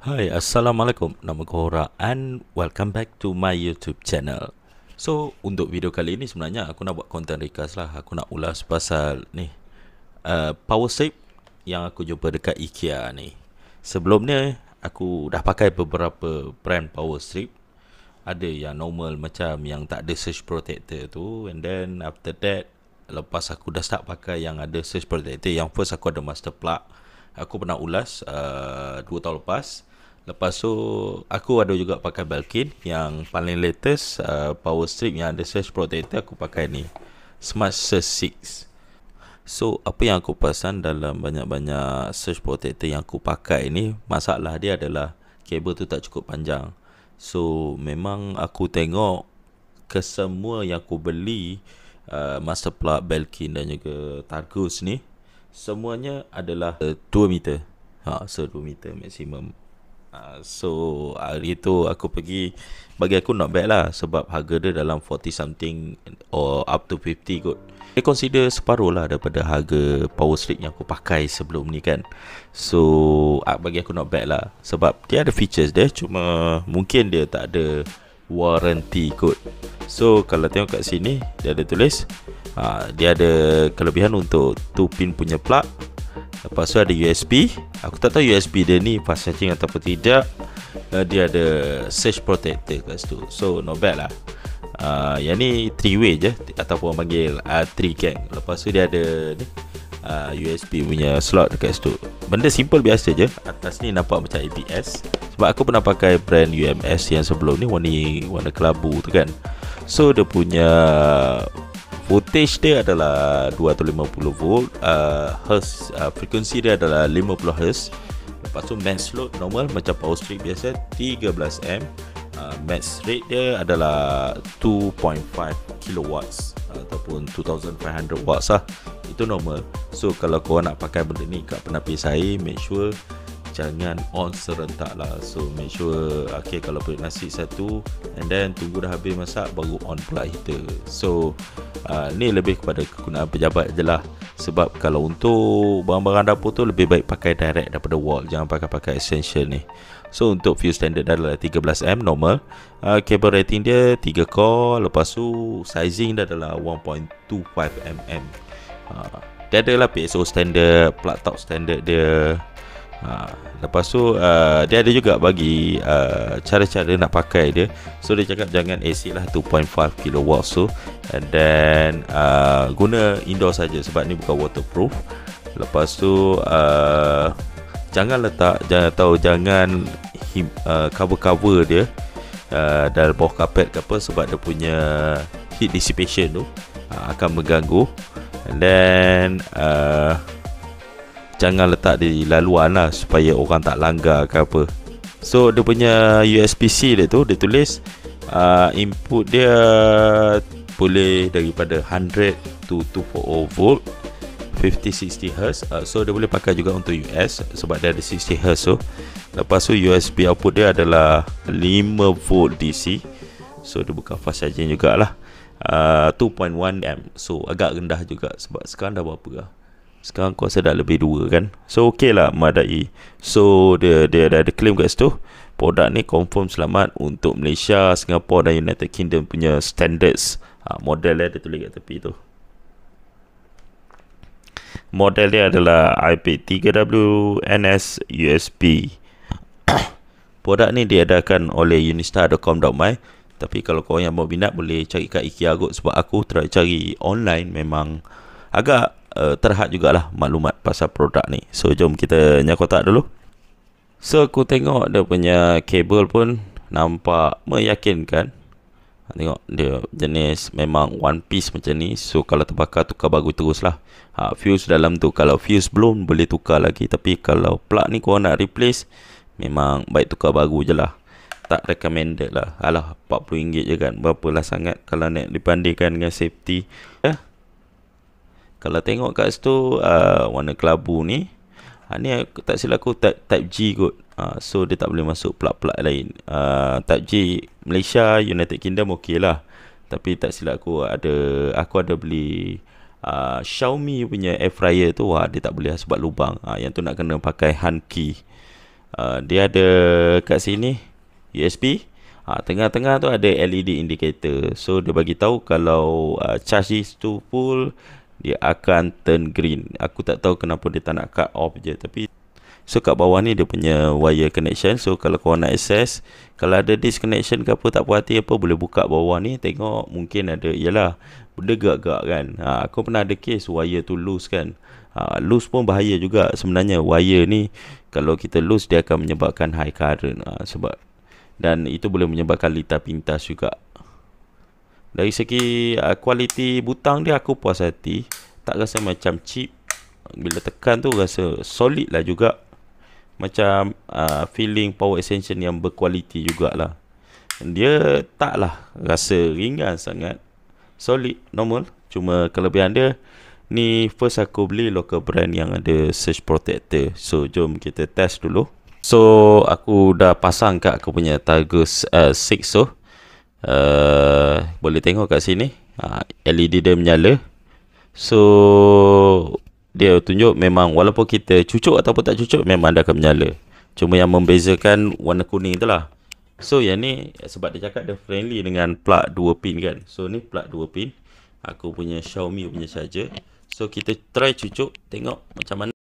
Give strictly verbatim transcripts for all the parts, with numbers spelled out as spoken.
Hai, Assalamualaikum. Nama aku Hora and welcome back to my YouTube channel. So, untuk video kali ini sebenarnya aku nak buat konten ringkas lah. Aku nak ulas pasal ni uh, power strip yang aku jumpa dekat IKEA ni. Sebelum ni aku dah pakai beberapa brand power strip. Ada yang normal macam yang tak ada surge protector tu, and then after that lepas aku dah start pakai yang ada surge protector, yang first aku ada master plug. Aku pernah ulas uh, dua tahun lepas. Lepas tu aku ada juga pakai Belkin yang paling latest, uh, power strip yang ada surge protector. Aku pakai ni Smart Surge six. So apa yang aku perasan dalam banyak-banyak surge protector yang aku pakai ni, masalah dia adalah kabel tu tak cukup panjang. So memang aku tengok kesemua yang aku beli, uh, master plug, Belkin dan juga Targus ni, semuanya adalah uh, dua meter. Ha, so dua meter maksimum. Uh, so hari tu aku pergi, bagi aku not bad lah, sebab harga dia dalam forty something or up to fifty kot. Dia consider separuh lah daripada harga power strip yang aku pakai sebelum ni kan. So uh, bagi aku not bad lah, sebab dia ada features dia, cuma mungkin dia tak ada warranty kot. So kalau tengok kat sini, dia ada tulis uh, dia ada kelebihan untuk two pin punya plug. Lepas tu ada U S B. Aku tak tahu U S B dia ni fast charging ataupun tidak. uh, Dia ada surge protector kat situ. So not bad lah. uh, Yang ni three way je, ataupun orang panggil uh, three gang. Lepas tu dia ada ni, uh, U S B punya slot dekat situ. Benda simple biasa je. Atas ni nampak macam A B S, sebab aku pernah pakai brand U M S yang sebelum ni, warna warna kelabu tu kan. So dia punya voltage dia adalah dua ratus lima puluh volt, uh, hertz, uh, frekuensi dia adalah lima puluh hertz. Lepas tu max load normal macam power strip biasa tiga belas ampere. uh, Max rate dia adalah two point five kilowatts ataupun two thousand five hundred watts lah. Itu normal. So kalau korang nak pakai benda ni kat penapis air, make sure jangan on serentak lah. So make sure, okay, kalau perut nasi satu, and then tunggu dah habis masak baru on pula heater. So uh, ni lebih kepada kegunaan pejabat je lah. Sebab kalau untuk barang-barang dapur tu lebih baik pakai direct daripada wall, jangan pakai-pakai extension ni. So untuk fuse standard dah adalah tiga belas ampere normal. uh, Cable rating dia tiga core. Lepas tu sizing dia adalah one point two five millimeter. uh, Dia adalah P S O standard, plug top standard dia. Ha, lepas tu uh, dia ada juga bagi uh, cara-cara nak pakai dia. So dia cakap jangan exceed lah two point five kilowatts tu, and then uh, guna indoor saja sebab ni bukan waterproof. Lepas tu uh, jangan letak, jangan tahu jangan him, uh, cover-cover dia uh, dalam bawah kapet ke apa, sebab dia punya heat dissipation tu uh, akan mengganggu. And then uh, jangan letak di laluan lah, supaya orang tak langgar ke apa. So dia punya U S B C dia tu, dia tulis uh, input dia boleh daripada one hundred to two forty volt, fifty sixty hertz. uh, So dia boleh pakai juga untuk U S sebab dia ada sixty hertz tu. Lepas tu U S B output dia adalah five volt D C. So dia bukan fast charging jugalah. uh, two point one ampere. So agak rendah juga, sebab sekarang dah berapa lah, sekarang aku rasa dah lebih dua kan. So ok lah, memadai. So dia, dia dah ada claim kat situ, produk ni confirm selamat untuk Malaysia, Singapore dan United Kingdom punya standards. ha, Model dia ada tulis kat tepi tu. Model dia adalah I P three W N S U S B. Produk ni diadakan oleh unistar dot com dot my. Tapi kalau korang yang mau minat boleh cari kat IKEA kot, sebab aku try cari online memang agak Uh, terhad jugalah maklumat pasal produk ni. So jom kita nyakotak dulu. So aku tengok dia punya kabel pun nampak meyakinkan. Tengok dia jenis memang one piece macam ni. So kalau terbakar tukar baru terus lah. ha, Fuse dalam tu, kalau fuse belum boleh tukar lagi. Tapi kalau plug ni korang nak replace, memang baik tukar baru je lah. Tak recommended lah. Alah, empat puluh ringgit je kan, berapalah sangat kalau nak dibandingkan dengan safety. Ya, kalau tengok kat situ uh, warna kelabu ni, ha, ni tak silap aku type, type G kot. uh, So dia tak boleh masuk plug-plug lain. uh, Type G Malaysia, United Kingdom ok lah. Tapi tak silap aku ada, aku ada beli uh, Xiaomi punya air fryer tu. wah, dia tak boleh sebab lubang. uh, Yang tu nak kena pakai hand key. uh, dia ada kat sini U S B. Ha, tengah-tengah tu ada L E D indicator. So dia bagi tahu kalau uh, charge tu full, dia akan turn green. Aku tak tahu kenapa dia tak nak cut off je. Tapi so kat bawah ni dia punya wire connection. So kalau korang nak access, kalau ada disconnection ke apa, tak puas hati apa, boleh buka bawah ni. Tengok mungkin ada, yalah, benda gerak-gerak kan. ha, Aku pernah ada case wire tu loose kan. ha, Loose pun bahaya juga sebenarnya. Wire ni kalau kita loose, dia akan menyebabkan high current. ha, Sebab dan itu boleh menyebabkan litar pintas juga. Dari segi uh, kualiti butang dia, aku puas hati. Tak rasa macam cheap. Bila tekan tu rasa solid lah juga. Macam uh, feeling power extension yang berkualiti jugalah. Dia taklah rasa ringan sangat. Solid, normal. Cuma kelebihan dia, ni first aku beli local brand yang ada surge protector. So jom kita test dulu. So aku dah pasang kat aku punya Targus uh, enam tu. uh, Boleh tengok kat sini, uh, L E D dia menyala. So dia tunjuk memang walaupun kita cucuk ataupun tak cucuk, memang dia akan menyala. Cuma yang membezakan warna kuning tu lah. So yang ni sebab dia cakap dia friendly dengan plug dua pin kan. So ni plug dua pin. Aku punya Xiaomi punya charger. So kita try cucuk, tengok macam mana.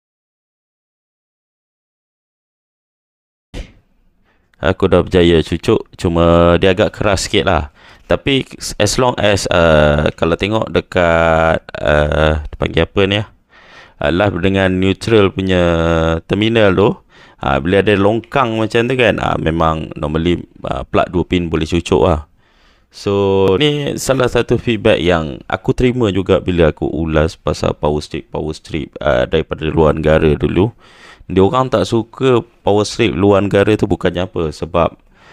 Aku dah berjaya cucuk. Cuma dia agak keras sikit lah. Tapi as long as uh, kalau tengok dekat uh, panggil apa ni uh, live dengan neutral punya terminal tu, uh, bila ada longkang macam tu kan, uh, memang normally uh, plug dua pin boleh cucuk lah. So ni salah satu feedback yang aku terima juga bila aku ulas pasal power strip Power strip uh, daripada luar negara dulu. Dia orang tak suka power strip luar negara tu bukannya apa, sebab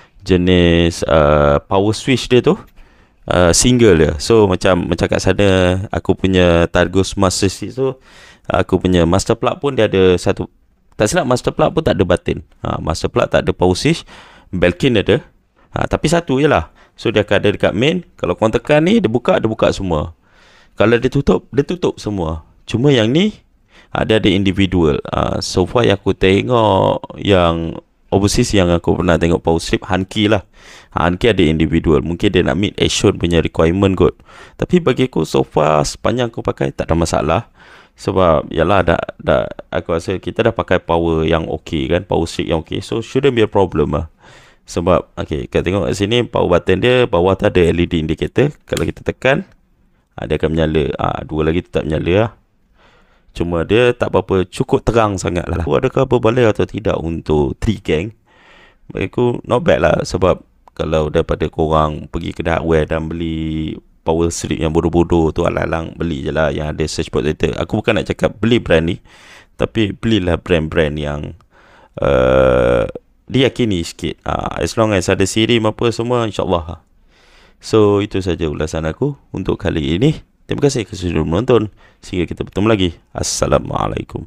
jenis uh, power switch dia tu uh, single dia. So macam macam kat sana aku punya Targus Master Switch tu, aku punya master plug pun dia ada satu, tak silap master plug pun tak ada button. ha, Master plug tak ada power switch, Belkin ada, ha, tapi satu je lah. So dia akan ada dekat main. Kalau korang tekan ni, dia buka, dia buka semua. Kalau dia tutup, dia tutup semua. Cuma yang ni ada ada individual. uh, So far yang aku tengok, yang overseas yang aku pernah tengok power strip, Hanki lah. ha, Hanki ada individual. Mungkin dia nak meet Asian punya requirement kot. Tapi bagi aku so far, sepanjang aku pakai tak ada masalah. Sebab yalah, dah, dah, aku rasa kita dah pakai power yang ok kan, power strip yang ok. So shouldn't be a problem lah. Sebab okay, kita tengok kat sini power button dia, bawah tu ada L E D indicator. Kalau kita tekan, ha, dia akan menyala. ha, Dua lagi tetap menyala lah. Cuma dia tak berapa cukup terang sangat lah. Adakah berbaloi atau tidak untuk three gang? Bagi aku not bad lah. Sebab kalau daripada korang pergi kedai hardware dan beli power strip yang bodoh-bodoh tu, alang-alang beli je lah yang ada surge protector. Aku bukan nak cakap beli brand ni, tapi belilah brand-brand yang uh, diyakini sikit. uh, As long as ada sirim apa semua, insyaAllah. So itu saja ulasan aku untuk kali ini. Terima kasih kerana sudah menonton. Sehingga kita bertemu lagi. Assalamualaikum.